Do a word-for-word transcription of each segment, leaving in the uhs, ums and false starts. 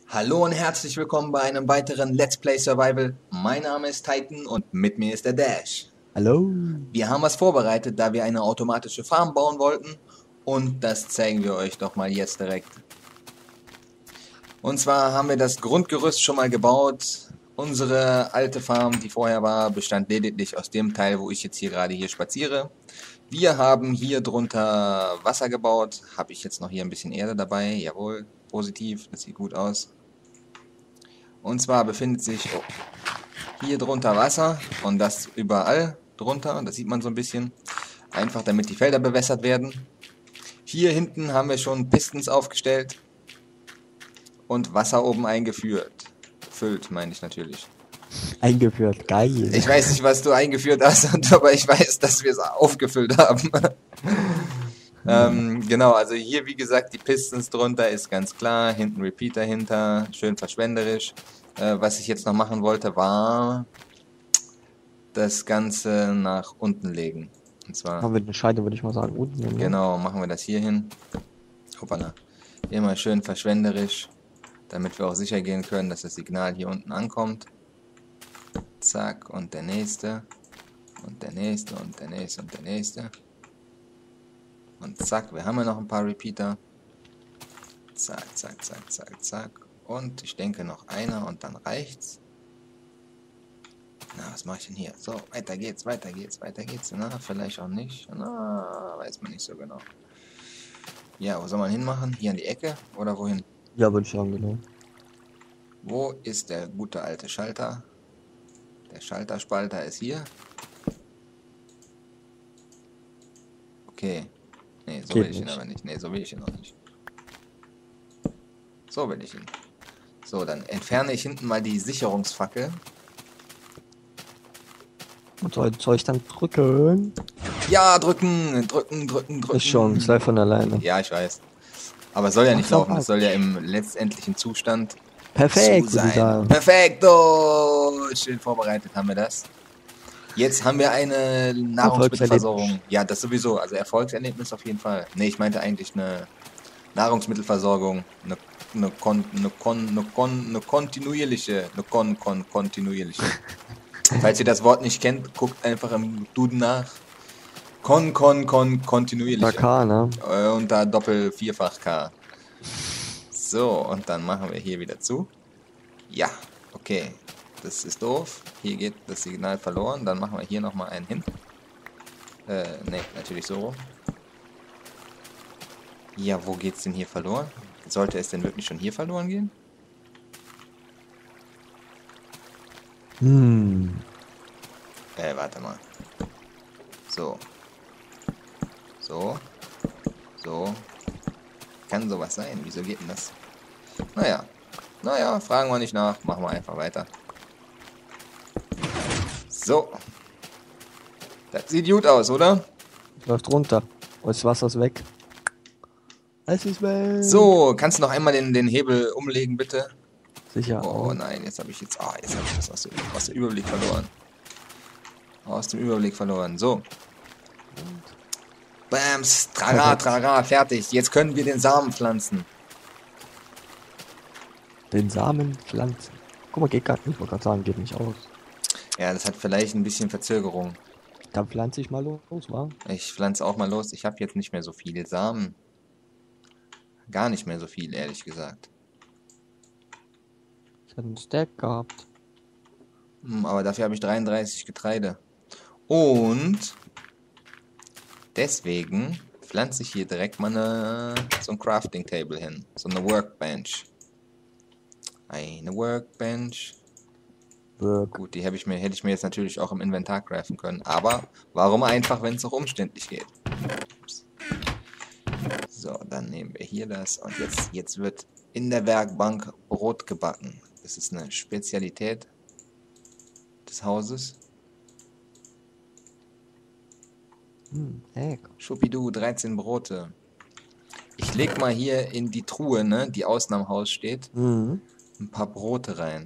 Hallo und herzlich willkommen bei einem weiteren Let's Play Survival. Mein Name ist Titan und mit mir ist der Dash. Hallo. Wir haben was vorbereitet, da wir eine automatische Farm bauen wollten und das zeigen wir euch doch mal jetzt direkt. Und zwar haben wir das Grundgerüst schon mal gebaut. Unsere alte Farm, die vorher war, bestand lediglich aus dem Teil, wo ich jetzt hier gerade hier spaziere. Wir haben hier drunter Wasser gebaut. Habe ich jetzt noch hier ein bisschen Erde dabei? Jawohl, positiv, das sieht gut aus. Und zwar befindet sich oh, hier drunter Wasser und das überall drunter, das sieht man so ein bisschen, einfach damit die Felder bewässert werden. Hier hinten haben wir schon Pistons aufgestellt und Wasser oben eingeführt. Gefüllt, meine ich natürlich. Eingeführt, geil. Ich weiß nicht, was du eingeführt hast, aber ich weiß, dass wir es aufgefüllt haben. ähm, genau, also hier wie gesagt die Pistons drunter ist ganz klar, hinten Repeater hinter, schön verschwenderisch. Äh, was ich jetzt noch machen wollte, war das Ganze nach unten legen. Und zwar Haben wir eine Scheide, würde ich mal sagen, unten. Ne? Genau, machen wir das hier hin. Hoppala. Immer schön verschwenderisch, damit wir auch sicher gehen können, dass das Signal hier unten ankommt. Zack, und der nächste. Und der nächste, und der nächste, und der nächste. Und zack, wir haben ja noch ein paar Repeater. Zack, zack, zack, zack, zack. Und ich denke noch einer und dann reicht's. Na, was mache ich denn hier? So, weiter geht's, weiter geht's, weiter geht's. Na, vielleicht auch nicht. Na, weiß man nicht so genau. Ja, wo soll man hinmachen? Hier an die Ecke oder wohin? Ja, würde ich sagen, genau. Wo ist der gute alte Schalter? Der Schalterspalter ist hier. Okay. Nee, so Geht will ich ihn nicht. aber nicht. Nee, so will ich ihn auch nicht. So will ich ihn. So, dann entferne ich hinten mal die Sicherungsfackel. Und soll, soll ich dann drücken? Ja, drücken, drücken, drücken, drücken. Ist schon, es läuft von alleine. Ja, ich weiß. Aber es soll ja nicht Ach so, laufen. Es soll ja im letztendlichen Zustand Perfekt, zu würde ich sein. sagen. Perfekto! Schön vorbereitet haben wir das. Jetzt haben wir eine Nahrungsmittelversorgung. Ja, das sowieso. Also Erfolgserlebnis auf jeden Fall. Ne, ich meinte eigentlich eine Nahrungsmittelversorgung. Eine, eine, kon, eine, kon, eine, kon, eine kontinuierliche. Eine kon, kon, kontinuierliche. Falls ihr das Wort nicht kennt, guckt einfach im Duden nach. Kon, kon, kon, kontinuierliche. K, ne? Äh, und da Doppel vierfach K. So, und dann machen wir hier wieder zu. Ja, okay. Das ist doof. Hier geht das Signal verloren. Dann machen wir hier nochmal einen hin. Äh, ne, natürlich so rum. Ja, wo geht's denn hier verloren? Sollte es denn wirklich schon hier verloren gehen? Hm. Äh, warte mal. So. So. So. Kann sowas sein? Wieso geht denn das? Naja. Naja, fragen wir nicht nach. Machen wir einfach weiter. So. Das sieht gut aus, oder? Läuft runter. Und das Wasser ist weg. Es ist weg. So, kannst du noch einmal den, den Hebel umlegen, bitte? Sicher. Oh nein, jetzt habe ich jetzt. Ah, jetzt habe ich das aus dem, aus dem Überblick verloren. Aus dem Überblick verloren. So. Bams, trara, trara, fertig. Jetzt können wir den Samen pflanzen. Den Samen pflanzen. Guck mal, geht gerade nicht. Ich wollte gerade sagen, geht nicht aus. Ja, das hat vielleicht ein bisschen Verzögerung. Dann pflanze ich mal los, wa? Ich pflanze auch mal los. Ich habe jetzt nicht mehr so viele Samen. Gar nicht mehr so viel, ehrlich gesagt. Ich hatte einen Stack gehabt. Hm, aber dafür habe ich dreiunddreißig Getreide. Und deswegen pflanze ich hier direkt mal eine, so ein Crafting Table hin. So eine Workbench. Eine Workbench. Work. Gut, die habe ich mir, hätte ich mir jetzt natürlich auch im Inventar craften können. Aber warum einfach, wenn es auch umständlich geht? Ups. So, dann nehmen wir hier das. Und jetzt, jetzt wird in der Werkbank Brot gebacken. Das ist eine Spezialität des Hauses. Hm, Egg. Schuppidu, dreizehn Brote. Ich leg mal hier in die Truhe, ne, die außen am Haus steht, Mhm. ein paar Brote rein.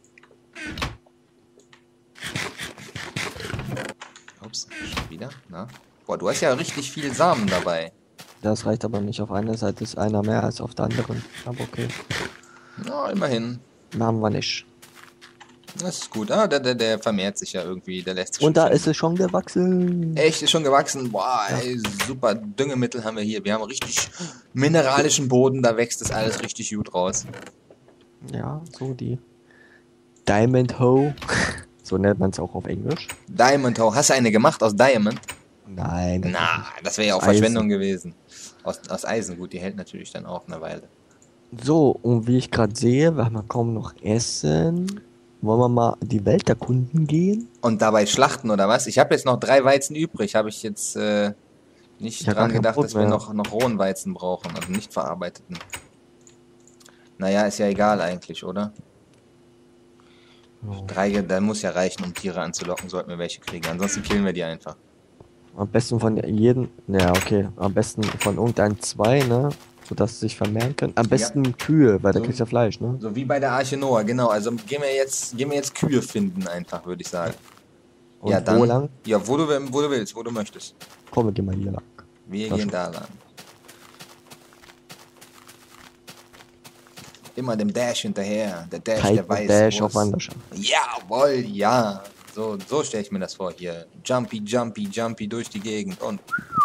Ups, schon wieder. Na? Boah, du hast ja richtig viel Samen dabei. Das reicht aber nicht. Auf einer Seite ist einer mehr als auf der anderen. Aber okay. Ja, immerhin. Machen wir nicht. Das ist gut. Ah, der, der, der vermehrt sich ja irgendwie. Der lässt sich Und da schon ist es schon gewachsen. echt, ist schon gewachsen. Boah, Ja. ey, super Düngemittel haben wir hier. Wir haben richtig mineralischen Boden. Da wächst das alles richtig gut raus. Ja, so die Diamond Hoe. So nennt man es auch auf Englisch. Diamond Hoe. Hast du eine gemacht aus Diamond? Nein. das Na, ist nicht. das wäre ja auch Aus Eisen. Verschwendung gewesen. Aus, aus Eisen, gut, die hält natürlich dann auch eine Weile. So, und wie ich gerade sehe, wir haben ja kaum noch Essen. Wollen wir mal die Welt erkunden gehen? Und dabei schlachten oder was? Ich habe jetzt noch drei Weizen übrig. Habe ich jetzt äh, nicht Ich hab gar dran kein gedacht, Brot dass wir mehr. noch, noch rohen Weizen brauchen, also nicht verarbeiteten. Naja, ist ja egal eigentlich, oder? Ja. Drei, da muss ja reichen, um Tiere anzulocken, sollten wir welche kriegen. Ansonsten killen wir die einfach. Am besten von jedem, ja okay, am besten von irgendeinem zwei, ne? Sodass sie sich vermehren können. Am besten Kühe, weil da So. kriegst du ja Fleisch, ne? So wie bei der Arche Noah, genau. Also gehen wir jetzt, gehen wir jetzt Kühe finden einfach, würde ich sagen. Und ja, dann. wo lang? Ja, wo du, wo du willst, wo du möchtest. Komm, wir gehen mal hier lang. Wir Das gehen schon. da lang. Immer dem Dash hinterher. Der Dash, Kite der und weiß. Dash wo auf es- Wanderschaft. Jawohl, ja. So, so stelle ich mir das vor hier. Jumpy, jumpy, jumpy durch die Gegend und,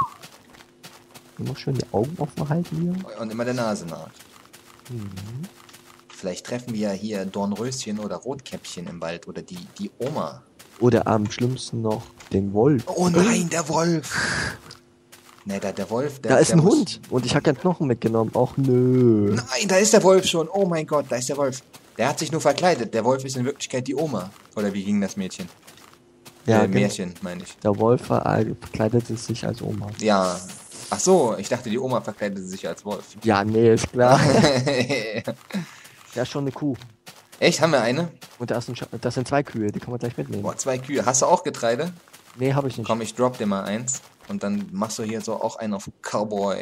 Immer schön die Augen offen halten hier. und immer der Nase nach. Mhm. Vielleicht treffen wir ja hier Dornröschen oder Rotkäppchen im Wald oder die, die Oma. Oder am schlimmsten noch den Wolf. Oh nein, der Wolf. Ne, der, der Wolf, der Da ist der ein muss- Hund und ich habe keinen Knochen mitgenommen. Auch nö. Nein, da ist der Wolf schon. Oh mein Gott, da ist der Wolf. Der hat sich nur verkleidet. Der Wolf ist in Wirklichkeit die Oma. Oder wie ging das Mädchen? Ja, äh, genau. Märchen, meine ich. Der Wolf ver- äh, verkleidete sich als Oma. Ja. Ach so, ich dachte, die Oma verkleidete sich als Wolf. Ja, nee, ist klar. Der ist schon eine Kuh. Echt, haben wir eine? Und da ist ein Sch das sind zwei Kühe, die kann man gleich mitnehmen. Boah, zwei Kühe. Hast du auch Getreide? Nee, habe ich nicht. Komm, ich drop dir mal eins. Und dann machst du hier so auch einen auf Cowboy.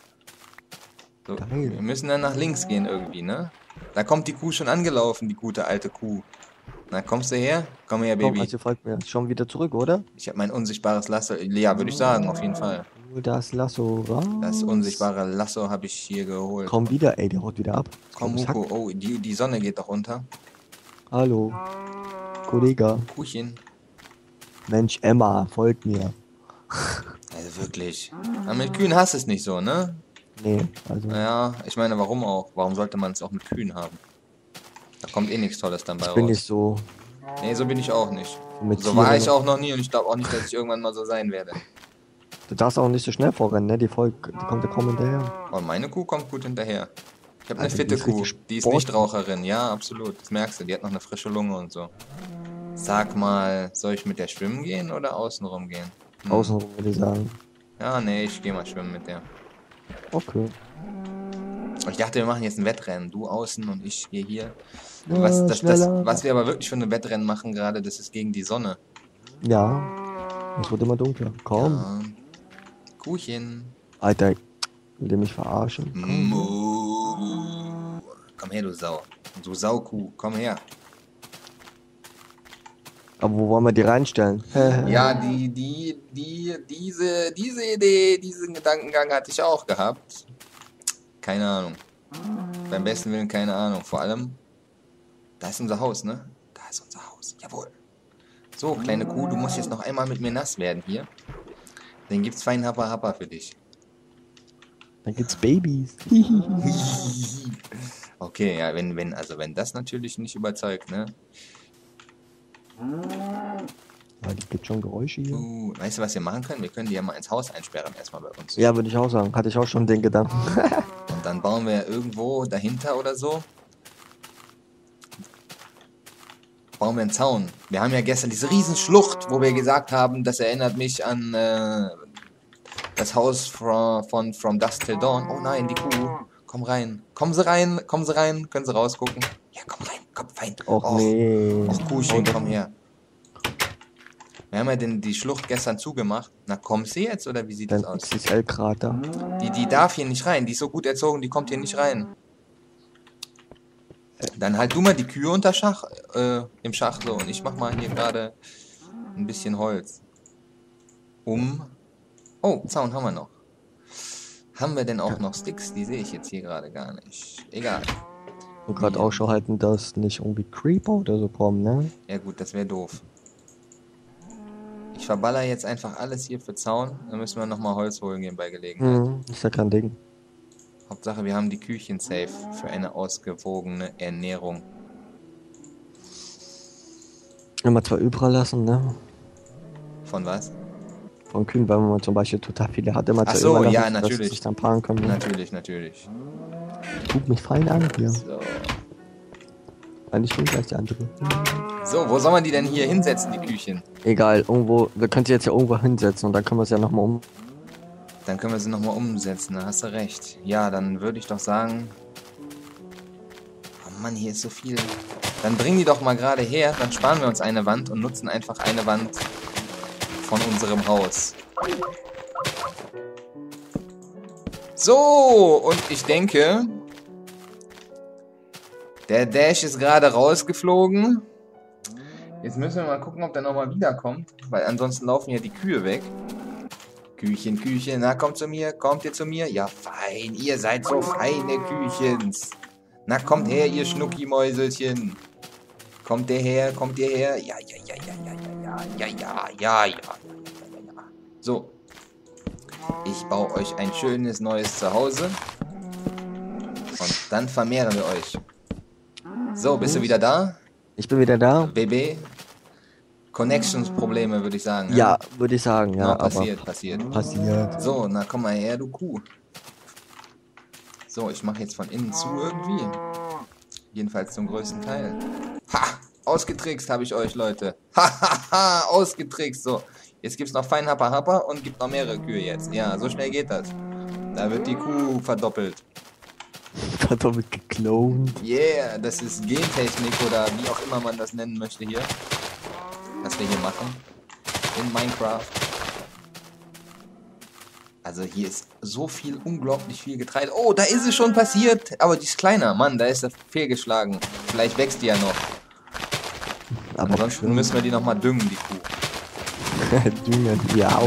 So, Geil. wir müssen dann nach links gehen irgendwie, ne? Da kommt die Kuh schon angelaufen, die gute alte Kuh. Na, kommst du her? Komm her, Komm, Baby. also folgt mir. Schon wieder zurück, oder? Ich habe mein unsichtbares Lasso. Ja, würde ich sagen, auf jeden Fall. Hol das Lasso raus. Das unsichtbare Lasso habe ich hier geholt. Komm wieder, ey, der haut wieder ab. Komm, Zack. Huko. Oh, die, die Sonne geht doch unter. Hallo. Kollege. Kuchen. Mensch, Emma, folgt mir. Also wirklich. Aber mit Kühen hast du es nicht so, ne? Nee, also Naja, ich meine, warum auch? Warum sollte man es auch mit Kühen haben? Da kommt eh nichts Tolles dann bei ich bin raus. nicht so Nee, so bin ich auch nicht. mit So war Tieren. ich auch noch nie und ich glaube auch nicht, dass ich irgendwann mal so sein werde. Du darfst auch nicht so schnell vorrennen, ne? Die, Volk, die kommt ja kaum hinterher. Aber meine Kuh kommt gut hinterher. Ich habe eine Also, die fitte ist Kuh. richtig Die ist sportlich. nicht Raucherin. Ja, absolut. Das merkst du. Die hat noch eine frische Lunge und so. Sag mal, soll ich mit der schwimmen gehen oder außenrum gehen? Hm. Außenrum würde ich sagen. Ja, nee, ich gehe mal schwimmen mit der. Okay. Ich dachte, wir machen jetzt ein Wettrennen. Du außen und ich gehe hier. Ja, Was, das, das, schneller. was wir aber wirklich für ein Wettrennen machen gerade, das ist gegen die Sonne. Ja. Es wird immer dunkler. Komm. Ja. Kuchen. Alter, will der mich verarschen? Komm. Mu. Komm her, du Sau. Du Saukuh, komm her. Aber wo wollen wir die reinstellen? Ja, die, die, die, diese, diese Idee, diesen Gedankengang hatte ich auch gehabt. Keine Ahnung. Beim besten Willen keine Ahnung. Vor allem, da ist unser Haus, ne? Da ist unser Haus. Jawohl. So, kleine Kuh, du musst jetzt noch einmal mit mir nass werden hier. Dann gibt's fein Happa Happa für dich. Dann gibt's Babys. Okay, ja, wenn, wenn, also wenn das natürlich nicht überzeugt, ne? Ja, die gibt schon Geräusche hier. Uh, weißt du, was wir machen können? Wir können die ja mal ins Haus einsperren, erstmal bei uns. Ja, würde ich auch sagen. Hatte ich auch schon den Gedanken. Und dann bauen wir irgendwo dahinter oder so. Bauen wir einen Zaun. Wir haben ja gestern diese Riesenschlucht, wo wir gesagt haben, das erinnert mich an äh, das Haus from, von From Dusk Till Dawn. Oh nein, die Kuh. Komm rein. Kommen Sie rein, kommen Sie rein. Können Sie rausgucken? Ja, komm rein, komm fein. Och, Och, nee. Och, Kuhchen, Oh, komm her. Wir haben ja den, die Schlucht gestern zugemacht. Na, kommt sie jetzt oder wie sieht Dein das aus? X X L-Krater. Die, die darf hier nicht rein. Die ist so gut erzogen, die kommt hier nicht rein. Dann halt du mal die Kühe unter Schach, äh, im Schach so. Und ich mach mal hier gerade ein bisschen Holz. Um. Oh, Zaun haben wir noch. Haben wir denn auch noch Sticks? Die sehe ich jetzt hier gerade gar nicht. Egal. Und gerade Ja. Ausschau halten, dass nicht irgendwie Creeper oder so kommen, ne? Ja gut, das wäre doof. Ich verballer jetzt einfach alles hier für Zaun. Dann müssen wir nochmal Holz holen gehen bei Gelegenheit. Hm, ist ja kein Ding. Hauptsache, wir haben die Küchen safe für eine ausgewogene Ernährung. Immer zwei übrig lassen, ne? Von was? Von Kühen, weil man zum Beispiel total viele hat, immer Ach zwei so, übrig lassen, ja, dass sie natürlich. sich dann paaren können. Ne? Natürlich, natürlich. Guck mich fein an hier. So. Eigentlich bin ich gleich der andere. So, wo soll man die denn hier hinsetzen, die Küchen? Egal, irgendwo, wir können sie jetzt ja irgendwo hinsetzen und dann können wir es ja nochmal um. Dann können wir sie nochmal umsetzen, da hast du recht. Ja, dann würde ich doch sagen... Oh Mann, hier ist so viel. Dann bringen die doch mal gerade her, dann sparen wir uns eine Wand und nutzen einfach eine Wand von unserem Haus. So, und ich denke... Der Dash ist gerade rausgeflogen. Jetzt müssen wir mal gucken, ob der nochmal wiederkommt, weil ansonsten laufen ja die Kühe weg. Küchen, Küchen, na kommt zu mir, kommt ihr zu mir? Ja fein, ihr seid so feine Küchens. Na kommt her, ihr Schnuckimäuselchen. Kommt ihr her, kommt ihr her? Ja, ja, ja, ja, ja, ja, ja, ja, ja, ja, ja, ja. So. Ich baue euch ein schönes neues Zuhause. Und dann vermehren wir euch. So, bist du wieder da? Ich bin wieder da. B B? Connections-Probleme, würde ich sagen. Ja, würde ich sagen, ja. No, aber passiert, passiert. passiert. So, na komm mal her, du Kuh. So, ich mache jetzt von innen zu irgendwie. Jedenfalls zum größten Teil. Ha! Ausgetrickst habe ich euch, Leute. Ha, ha, ha! Ausgetrickst. So, jetzt gibt's noch fein Happa Happa und gibt noch mehrere Kühe jetzt. Ja, so schnell geht das. Da wird die Kuh verdoppelt. Verdoppelt geklont. Yeah, das ist Gentechnik oder wie auch immer man das nennen möchte hier. Was wir hier machen. In Minecraft. Also hier ist so viel, unglaublich viel Getreide. Oh, da ist es schon passiert. Aber die ist kleiner. Mann, da ist er fehlgeschlagen. Vielleicht wächst die ja noch. Aber Ansonsten müssen wir die nochmal düngen, die Kuh. Düngen, ja.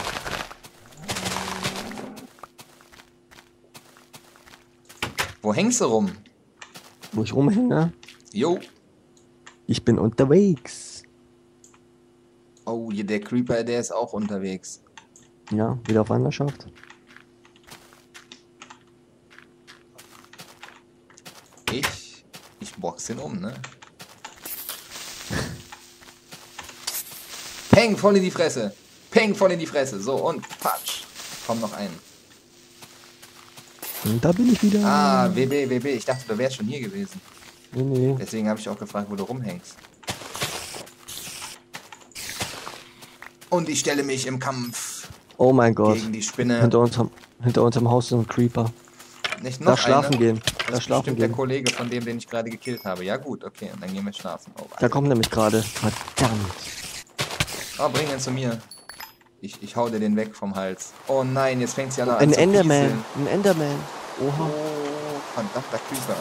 Wo hängst du rum? Wo ich rumhänge? Jo. Ich bin unterwegs. Oh, hier der Creeper, der ist auch unterwegs. Ja, wieder auf Wanderschaft. Ich, ich box ihn um, ne? Peng, voll in die Fresse. Peng, voll in die Fresse. So, und patsch. Komm noch ein. Und da bin ich wieder. Ah, W B, W B. Ich dachte, du wärst schon hier gewesen. Nee, nee. Deswegen habe ich auch gefragt, wo du rumhängst. Und ich stelle mich im Kampf Oh mein Gott. gegen die Spinne. Hinter unserem, hinter unserem Haus ist ein Creeper. Nicht noch Da schlafen eine? gehen. Das Da ist schlafen bestimmt der gehen. Kollege von dem, den ich gerade gekillt habe. Ja gut, okay. Und dann gehen wir schlafen. Oh, Da kommt nämlich gerade. Verdammt. oh bring ihn zu mir. Ich, ich hau dir den weg vom Hals. Oh nein, jetzt fängt sie an Ein zu Enderman. pieseln. Ein Enderman. Oha. Oh, verdammter Creeper.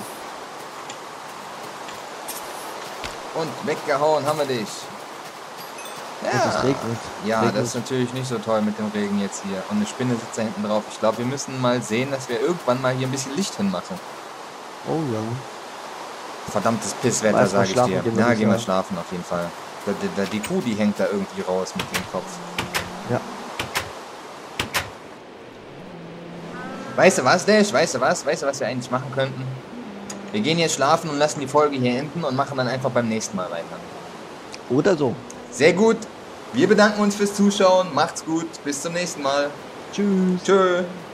Und weggehauen haben wir dich. Und es regnet. Ja, regnet. das ist natürlich nicht so toll mit dem Regen jetzt hier. Und eine Spinne sitzt da hinten drauf. Ich glaube, wir müssen mal sehen, dass wir irgendwann mal hier ein bisschen Licht hinmachen. Oh ja. Verdammtes Pisswetter, Erst mal sage ich schlafen dir. gehen, Ja, würde ich gehen wir sagen. schlafen auf jeden Fall. Da, da, die Kuh, die hängt da irgendwie raus mit dem Kopf. Ja. Weißt du was, Dash? Weißt du was? Weißt du, was wir eigentlich machen könnten? Wir gehen jetzt schlafen und lassen die Folge hier enden und machen dann einfach beim nächsten Mal weiter. Oder so. Sehr gut. Wir bedanken uns fürs Zuschauen. Macht's gut. Bis zum nächsten Mal. Tschüss. Tschö.